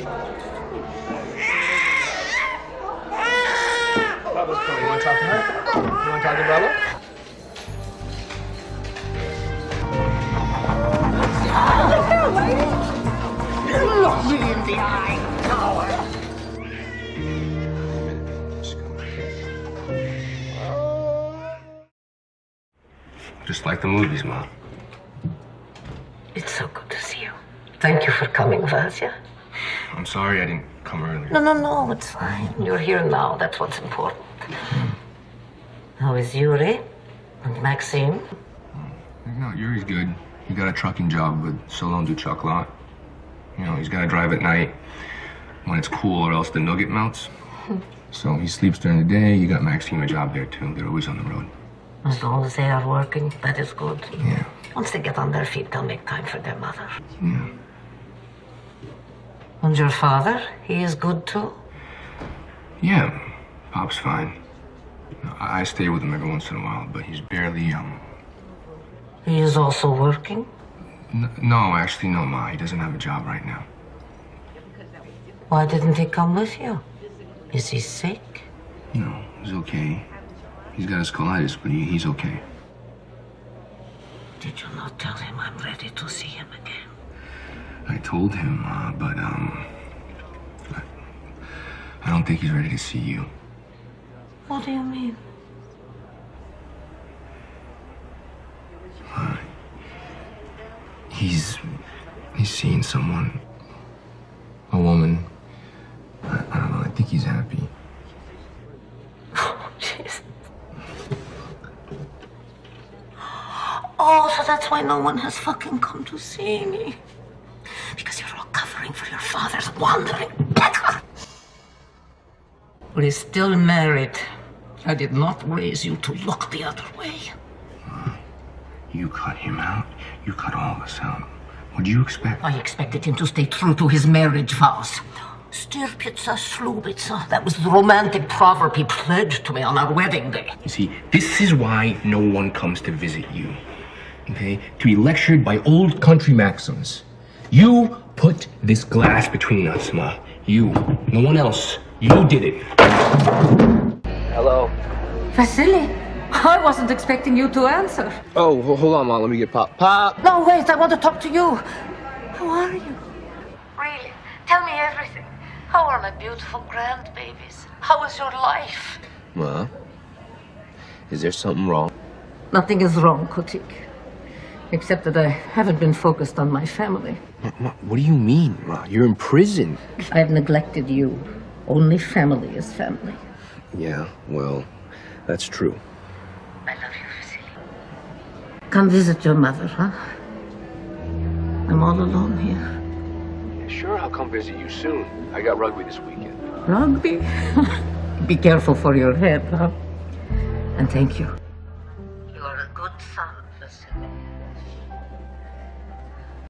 Bubba's coming. You want to talk to her? You want to talk to Bubba? Look me in the eye, coward. Just like the movies, Mom. It's so good to see you. Thank you for coming, Vasya. I'm sorry I didn't come earlier. No, it's fine. You're here now. That's what's important. How is Yuri and Maxime? No, Yuri's good. He got a trucking job with Solon du Chocolat. You know, he's got to drive at night when it's cool or else the nugget melts. So he sleeps during the day. You got Maxime a job there, too. They're always on the road. As long as they are working, that is good. Yeah. Once they get on their feet, they'll make time for their mother. Yeah. And your father? He is good, too? Yeah. Pop's fine. I stay with him every once in a while, but he's barely, He is also working? No, actually, no, Ma. He doesn't have a job right now. Why didn't he come with you? Is he sick? No, he's okay. He's got his colitis, but he's okay. Did you not tell him I'm ready to see him again? I told him, but, I don't think he's ready to see you. What do you mean? He's seeing someone. A woman. I don't know, I think he's happy. Oh, jeez. Oh, so that's why no one has fucking come to see me. Because you're all covering for your father's wandering beggar. We're still married. I did not raise you to look the other way. You cut him out. You cut all of us out. What do you expect? I expected him to stay true to his marriage vows. Stirpitsa, slubitsa. That was the romantic proverb he pledged to me on our wedding day. You see, this is why no one comes to visit you. Okay? To be lectured by old country maxims. You put this glass between us, Ma. You. No one else. You did it. Hello? Vasily, I wasn't expecting you to answer. Oh, hold on, Ma. Let me get Pop. Pop! No, wait, I want to talk to you. How are you? Really? Tell me everything. How are my beautiful grandbabies? How is your life? Ma? Is there something wrong? Nothing is wrong, Kotik. Except that I haven't been focused on my family. Ma, what do you mean, Ma? You're in prison. I've neglected you. Only family is family. Yeah, well, that's true. I love you, Vasily. Come visit your mother, huh? I'm all alone here. Sure, I'll come visit you soon. I got rugby this weekend. Rugby? Be careful for your head, huh? And thank you.